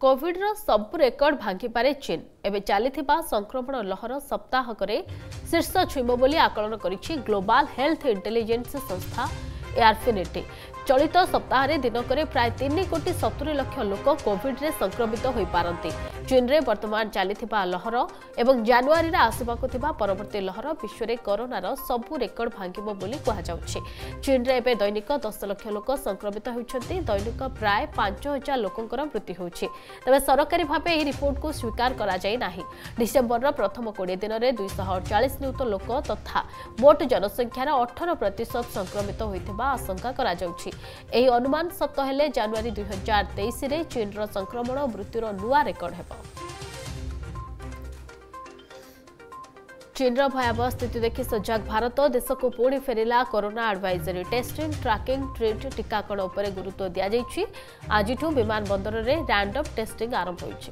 Covid सबु record भांगी पारे चीन एवं चली संक्रमण लहर सप्ताहक शीर्ष छुईब बोली आकलन करिछि ग्लोबल हेल्थ इंटेलिजेंस संस्था एआरफिनिटी। चलित सप्ताह दिनक प्राय 3,70,00,000 लोक कोविड रे संक्रमित हो पारती। चीन रे वर्तमान चली लहर एवं जानुआरी रे आसबाकु थिबा परवर्ती लहर विश्व में कोरोनार सबु रेकर्ड भांगिब बोली कहुछि। चीन रे एबे दैनिक 10 लाख लोक संक्रमित होउछन्ति। दैनिक प्राय 5,000 लोकंकर मृत्यु होउछि। तबे सरकारी भाबे एही रिपोर्ट को स्वीकार करा जाय नाही। डिसेंबर प्रथम 20 दिन में 248 नियुत लोक तथा मोट जनसंख्यार 18% संक्रमित होइथिबा आशंका करा जाउछि। एही अनुमान सत्य हेले जनवरी 2023 रे चीन रो संक्रमण मृत्युर नुआ रेकर्ड हेबो। चीन रो भयावह स्थिति देखि सजग भारत देश को पुणी फेरिला corona advisory. Testing tracking treat टीकाकरण उपरे गुरुत्व दिया जाइछि। आजिठु विमान बंदर रे रैंडम टेस्टिंग आरंभ होइछि।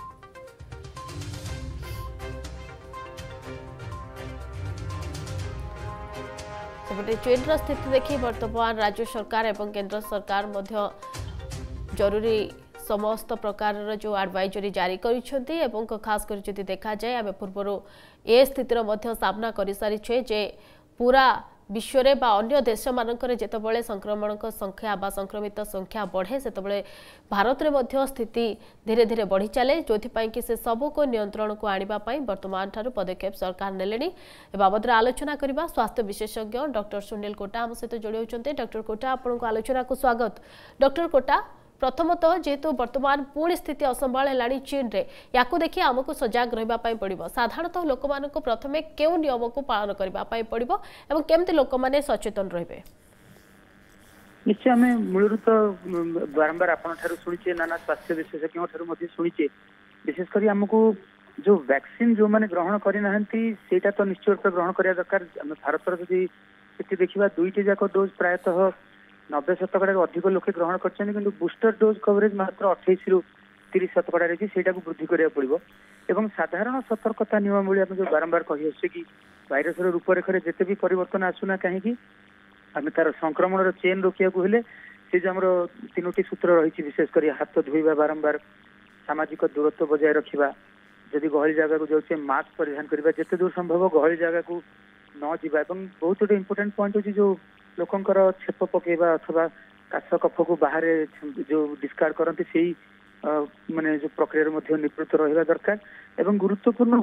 सेपटे चीन रो स्थिति देखि वर्तमान राज्य सरकार एवं केंद्र सरकार मध्य जरूरी समस्त प्रकार जो एडवाइजरी जारी करिसेंती एवं खास कर जदि देखा जाए आमे पूर्व ए स्थितिर मध्य सामना करि सारिछे जे पूरा विश्व रे बा अन्य देश मानकर जेतबळे संक्रमण संख्या बा संक्रमित संख्या बढ़े सेतबळे भारत रे मध्य स्थिति धीरे धीरे बढ़ी चले जोथि पई कि से सब को नियंत्रण को आनिबा पई वर्तमान ठारू पदक्षेप सरकार नेलेनी। ए बाबद आलोचना करबा स्वास्थ्य विशेषज्ञ डॉक्टर सुनील कोटा हम सहित जोड़ी होचंते। डॉक्टर कोटा आपनको आलोचना को स्वागत। डॉक्टर कोटा प्रथमतः जेहेतु वर्तमान पुणी स्थिति असंभाल है चीन रे याकू देखिए आमको सजग रहा पड़ो। साधारणतः लोक मान प्रथमे क्यों नियम को पालन करने पड़ो एवं केमती लोक मैंने सचेतन रहे? निश्चय आम मूल तो बारंबार आपन शुणीचे नाना स्वास्थ्य विशेषज्ञ शुणीचे विशेषकर आमको जो वैक्सीन जो मैंने ग्रहण करना सेटा तो निश्चय रूप ग्रहण करा दरकार। भारत जदि देखा 2टी जाक डोज प्रायतः 90% अधिक लोके ग्रहण कर बूस्टर डोज कवरेज मात्र 28 रु 30% रही सेटा को वृद्धि करा पड़ो। एवं साधारण सतर्कता नियम भाई जो बारंबार कही कि भाइरस रूपरेखा जिते भी परिवर्तन आसुना कहीं आम तार संक्रमण चेन रोकिया से जो आम 3टी सूत्र रही विशेषकर हाथ धोइबा बारंबार सामाजिक दूरत्व बजाय रखा जदि गहली जगह को जाऊे मास्क परिधान करवा जिते दूर संभव गहली जगह को न जावा। बहुत गोटे इंपोर्टेंट पॉइंट होची जो लोकंकर छेप पकेबा अथवा काश कफ को बाहर जो डिस्कार्ड करते से माने जो प्रक्रिया निवृत्त रहा दरकार। एवं गुरुत्वपूर्ण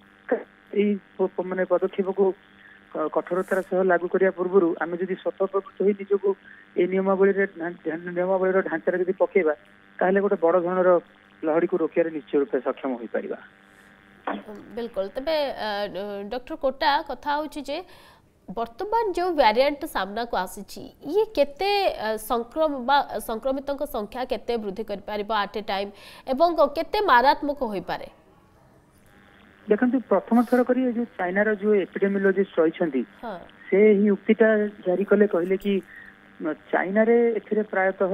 माने पदक्षेप को कठोरतार सह लागू करिया पूर्व आम जदि सतर्क निजको ये नियमावली ढांचार जदि पकेबा ताहले गोटे बड़ धरणर लहड़ी को रोकिया निश्चय रूप सक्षम हो पारिबा। बिल्कुल। तबे डॉक्टर कोटा कथा होची जे वर्तमान जो वेरिएंट सामना को आसी ये केते संक्रमितों संख्या केते वृद्धि कर पारिबा एट ए टाइम एवं केते मारात्मक होई पारे? देखंतु प्रथम थर करी जो चाइना रो जो एपिडेमियोलॉजिस्ट रहिसंती से ही उक्तिटा जारी कले कहले कि चाइना रे एथिरे प्रायतः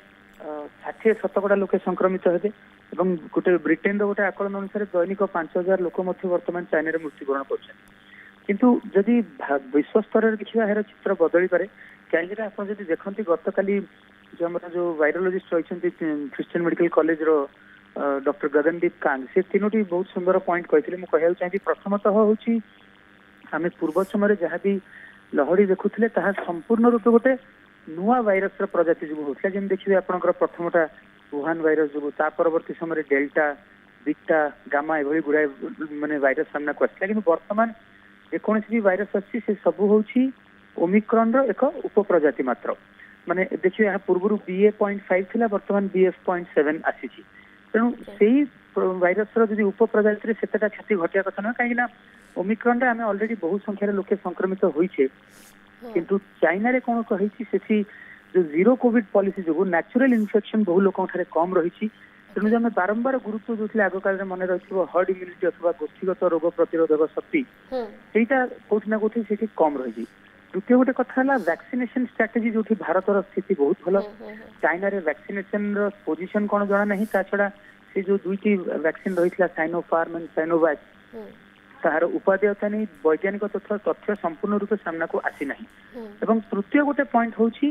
60-70 लोक संक्रमित हेबे एवं गोटे ब्रिटेन रो गोटे आकलन अनुसार दैनिक 5,000 लोक मध्य वर्तमान चाइना रे मृत्युवरण करछन। किंतु जदि विश्व स्तर में देखा यार चित्र बदली पारे कहीं आप देखते गत काली जो हमारा जो वायरोलॉजिस्ट रही क्रिश्चियन मेडिकल कॉलेज रो डॉक्टर गगनदीप कांग से 3टी बहुत सुंदर पॉइंट कहते मुझे कहना चाहिए। प्रथमतः हूँ आम पूर्व समय जहाँ भी लहड़ी देखुले ताहा संपूर्ण रूप गोटे नुआ वायरस प्रजाति जो होता जमी देखिए आपंकर प्रथमटा वुहान वायरस जो परवर्ती समय डेल्टा बीटा गामा एभली गुड़ाए माने वायरस सामना को आसला। कि वर्तमान जेकोसी भी वायरस आसी से सब हूँ ओमिक्रॉन रो एक उपप्रजाति मात्र माने देखिए यहाँ पूर्व BA.5 थिला वर्तमान BF.7 आसी। तेणु से वायरस रो जदि उपप्रजाति सेटा क्षति घटिया कथा ना कहीं ओमिक्रॉन रे आम ऑलरेडी बहुत संख्यार लोके संक्रमित होइछे। किंतु चाइना रे कोन कहिछि सेठी जो जीरो कोविड पॉलिसी जो नेचुरल इन्फेक्शन बहु लोकों ठारे कम रही। तेणु जो आम बारंबार गुरुत्व दूसरे आग काल मन रही हर्ड इम्यूनिटी अथवा गोष्ठीगत रोग प्रतिरोधक शक्ति सेटा कौटी ना कौटी से कम रही। द्वितीय गोटे कथा है वैक्सीनेशन स्ट्राटेजी जो भारतर स्थिति बहुत भल। चाइना रे वैक्सीनेशन पोजिशन कौन जना नहीं छड़ा से जो 2टी वैक्सीन रही साइनोफार्म एंड साइनोवैक तार उपादेयता नहीं वैज्ञानिक तथ्य संपूर्ण रूप सामना को आसी ना। एवं तृतीय गोटे पॉइंट हूँ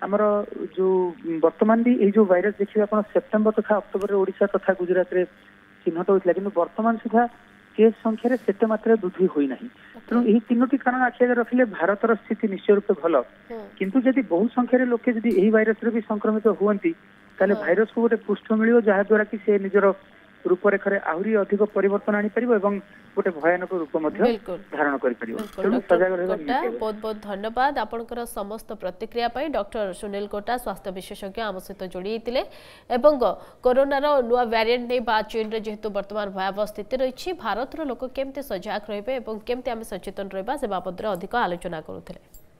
आमर जो वर्तमान भी ये जो भाइरस देखिए आप सेप्टेम्बर तथा अक्टोबर ओडिशा तथा गुजरात रे चिन्हट होता कि वर्तमान सुधा केस संख्यार सेते मात्रा वृद्धि होना तेणु यही तीनोटी कारण आखिया रखिले भारतर स्थिति निश्चय रूपे भल किंतु जदि बहु संख्यार लोके जदि यही भाइरस रे भी संक्रमित हुअंती ताले भाइरस को गोटे पृष्ठ मिलियो जहा द्वारा कि से निजर रूपरेखार आहरी अधिक परिवर्तन आनी परिबो एवं गोटे भयानक रूप मध्य धारण करि परिबो। बहुत बहुत धन्यवाद आपनकर समस्त प्रतिक्रिया पाई। डॉक्टर सुनील कोटा स्वास्थ्य विशेषज्ञ आम सहित जोड़ी एवं कोरोनार नुआ वेरिएंट नहीं बा चीन रे जेहेतु वर्तमान भयावह स्थिति रही भारतर लोक केमते सजग रहिबे एवं केमते आम सचेतन रहिबा से बाबद अधिक आलोचना करुथिले।